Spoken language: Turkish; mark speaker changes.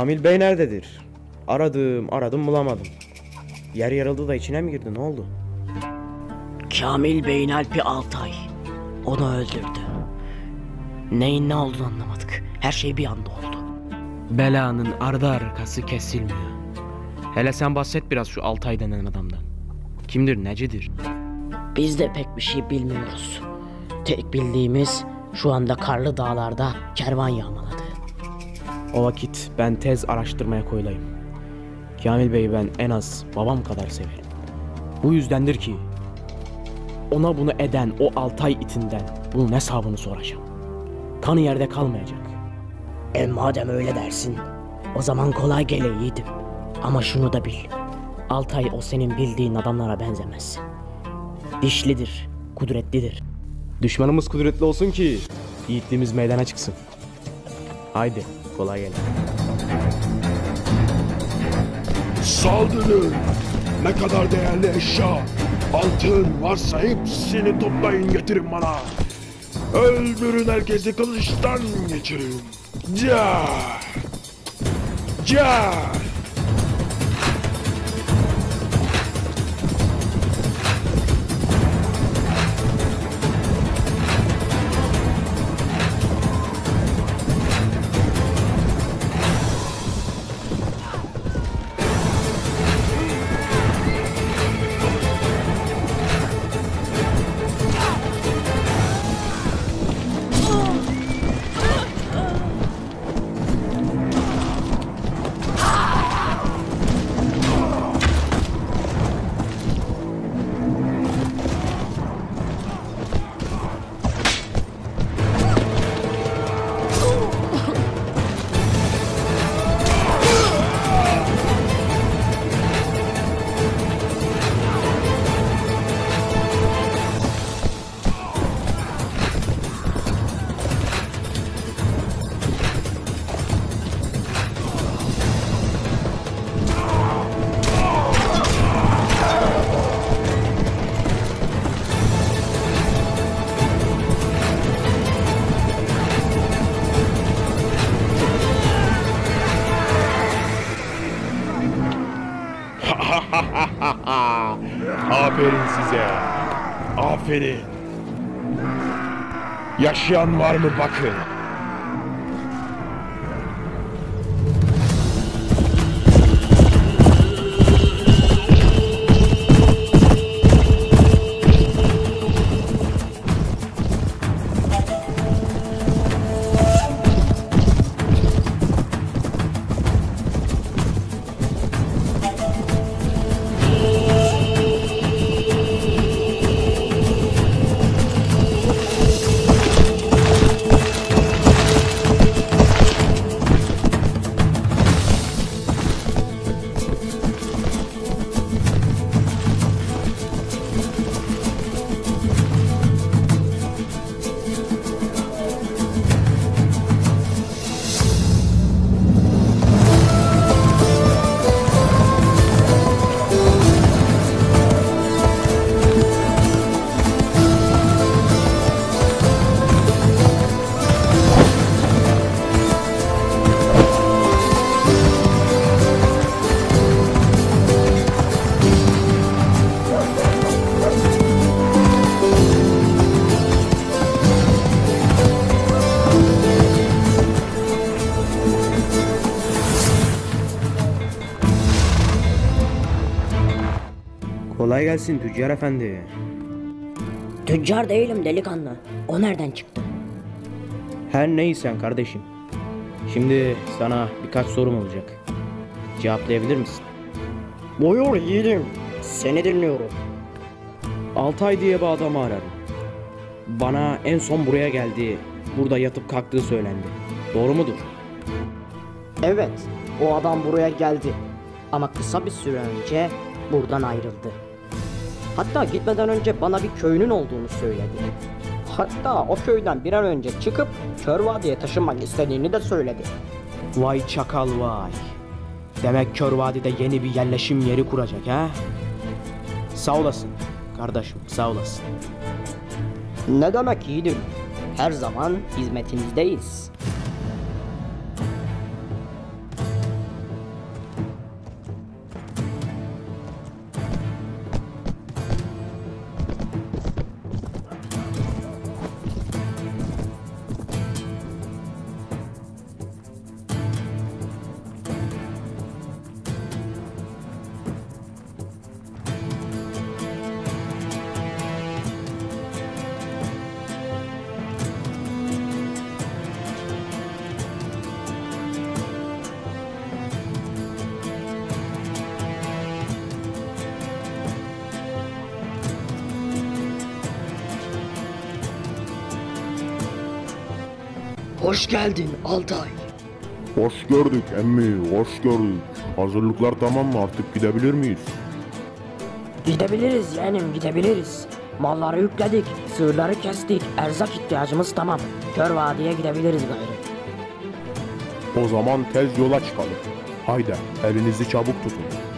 Speaker 1: Kamil Bey nerededir? Aradım bulamadım. Yer yarıldı da içine mi girdi, ne oldu?
Speaker 2: Kamil Bey'in Alp'i Altay. Onu öldürdü. Neyin ne olduğunu anlamadık. Her şey bir anda oldu.
Speaker 3: Belanın ardı arkası kesilmiyor. Hele sen bahset biraz şu Altay denen adamdan. Kimdir, necidir?
Speaker 2: Biz de pek bir şey bilmiyoruz. Tek bildiğimiz şu anda karlı dağlarda kervan yağmaladı.
Speaker 3: O vakit ben tez araştırmaya koyulayım. Kamil Bey'i ben en az babam kadar severim. Bu yüzdendir ki ona bunu eden o Altay itinden bunun hesabını soracağım. Kanı yerde kalmayacak.
Speaker 2: Madem öyle dersin, o zaman kolay gele yiğidim. Ama şunu da bil. Altay o senin bildiğin adamlara benzemez. Dişlidir, kudretlidir.
Speaker 3: Düşmanımız kudretli olsun ki yiğitliğimiz meydana çıksın. Haydi kolay gelsin.
Speaker 4: Saldırın! Ne kadar değerli eşya, altın varsa hepsini toplayın getirin bana. Öldürün herkesi, kılıçtan geçirin. Ca! Ca! Aferin size. Aferin. Yaşayan var mı bakın.
Speaker 1: Kolay gelsin tüccar efendi.
Speaker 2: Tüccar değilim delikanlı. O nereden çıktı?
Speaker 1: Her neysen kardeşim. Şimdi sana birkaç sorum olacak. Cevaplayabilir misin?
Speaker 2: Buyur yiğidim. Seni dinliyorum.
Speaker 1: Altay diye bir adamı ararım. Bana en son buraya geldi, burada yatıp kalktığı söylendi. Doğru mudur?
Speaker 2: Evet, o adam buraya geldi. Ama kısa bir süre önce buradan ayrıldı. Hatta gitmeden önce bana bir köyünün olduğunu söyledi. Hatta o köyden bir an önce çıkıp Körvadi'ye taşınmak istediğini de söyledi.
Speaker 3: Vay çakal vay. Demek Körvadi'de yeni bir yerleşim yeri kuracak ha? Sağ olasın kardeşim, sağ olasın.
Speaker 2: Ne demek yiğidim? Her zaman hizmetinizdeyiz. Hoş geldin Altay.
Speaker 4: Hoş gördük emmi, hoş gördük. Hazırlıklar tamam mı? Artık gidebilir miyiz?
Speaker 2: Gidebiliriz yeğenim, gidebiliriz. Malları yükledik, sığırları kestik, erzak ihtiyacımız tamam. Kör Vadi'ye gidebiliriz gayrı.
Speaker 4: O zaman tez yola çıkalım. Haydi elinizi çabuk tutun.